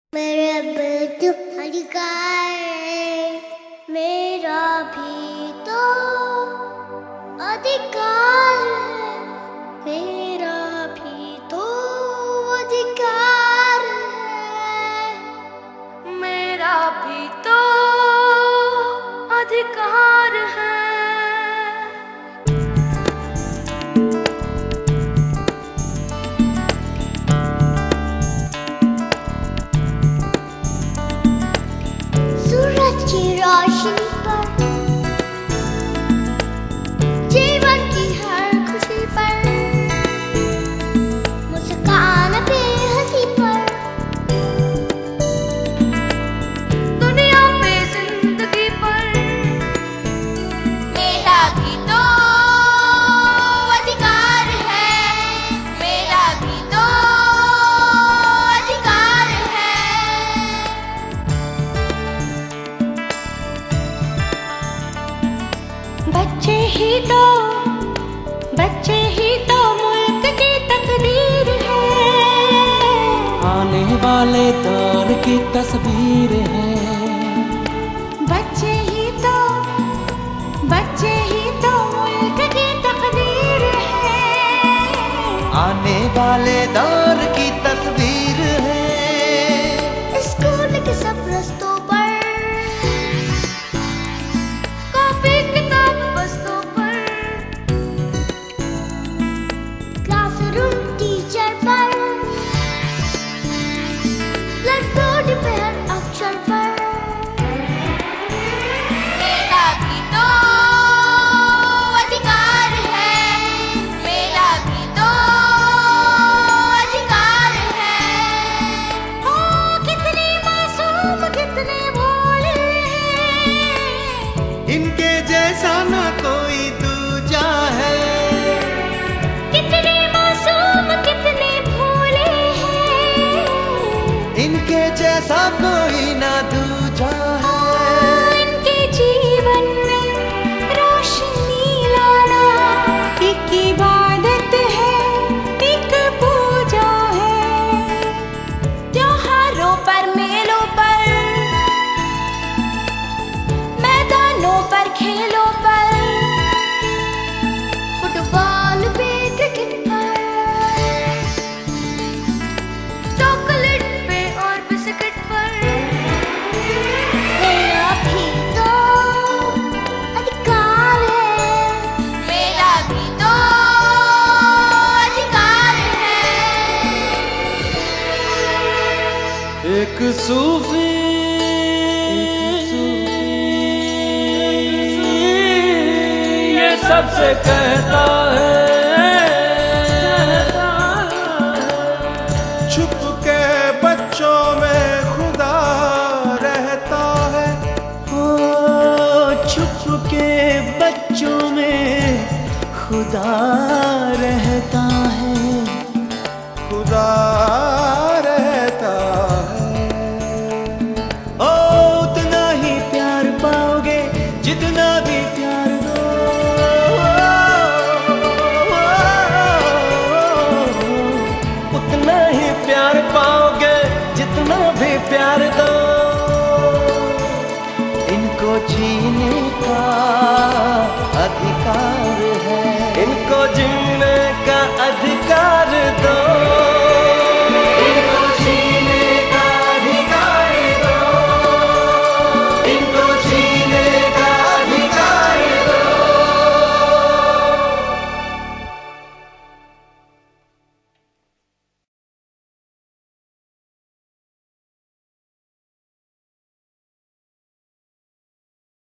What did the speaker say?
मेरे भी तो अधिकार है, मेरा भी तो अधिकार है, मेरा भी तो अधिकार है, मेरा भी तो अधिकार है। सूरज की रोशनी पर, जीवन की हर खुशी पर, मुस्कान पे हंसी पर, दुनिया पे जिंदगी पर, मेरा भी तो अधिकार है, मेरा भी तो अधिकार है। बच्चे ही तो मुल्क की तकदीर है, आने वाले दौर की तस्वीर है। बच्चे ही तो मुल्क की तकदीर है, आने वाले दौर की तस्वीर है। स्कूल के सब रस्तों पर, कॉपी किताब बस्तों पर, क्लासरूम टीचर पर, ब्लैकबोर्ड पे हर अक्षर पर, मेरा भी तो अधिकार है, मेरा भी तो अधिकार है। ओ कितने मासूम कितने भोले हैं, इनके जैसा ना कोई दूजा है। कितने मासूम कितने भोले हैं, इनके जैसा कोई ना दूजा है। इनके जीवन में रोशनी लाना एक इबादत है, एक पूजा है। त्योहारों पर, मेलों पर, मैदानों पर, खेलों पर, फुटबॉल पे क्रिकेट पर, चॉकलेट पे और बिस्किट पर, मेरा भी तो अधिकार है, मेरा भी तो अधिकार है। एक सूफी ये सबसे कहता है, छुप के बच्चों में खुदा रहता है। ओ छुप के बच्चों में खुदा रहता है, खुदा रहता है। ओ उतना ही प्यार पाओगे जितना भी प्यार दो, उतना ही प्यार पाओगे जितना भी प्यार दो। इनको जीने का अधिकार है, इनको जीने का अधिकार दो।